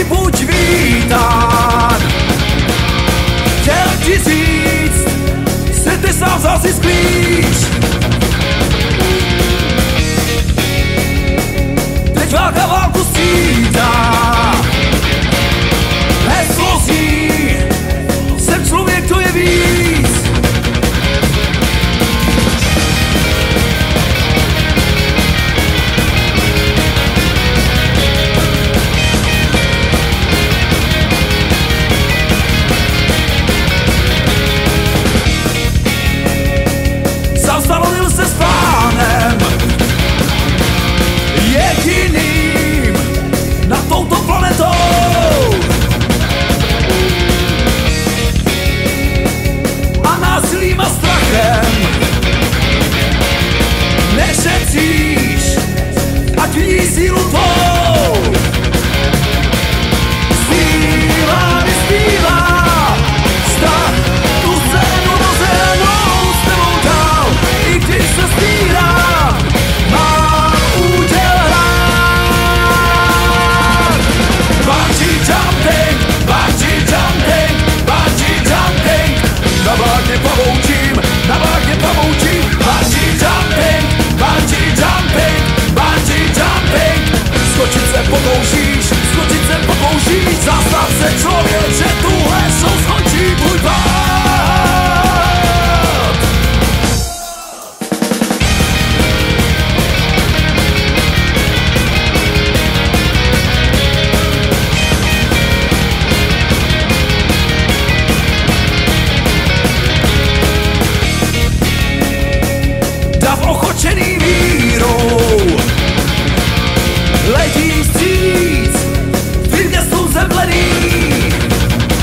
buď vítán. Chtěl ti říct, že ty sám vzal si sklíč. Teď válka válku střídá. Heslo zní, jsem člověk, to je víc. Sám stanovil se s plánem, jediným nad touto planetou. A násilím a strachem nešetříš, ať vidí sílu tvou. Zpívá, vyspívá, vztah tu scénu rozenou s tebou dál. I když se stírám, mám úděl hrát. Bungee jumping, bungee jumping, bungee jumping. Na vlákně pavoučím, na vlákně pavoučím. Bungee jumping, bungee jumping, bungee jumping. Skočit se pokoušíš, skočit se pokoušíš. Zastav se člověče, tuhle show skončí tvůj pád. Dav ochočený vírou letí vstříc, firmě jsou zemlený.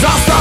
Zastav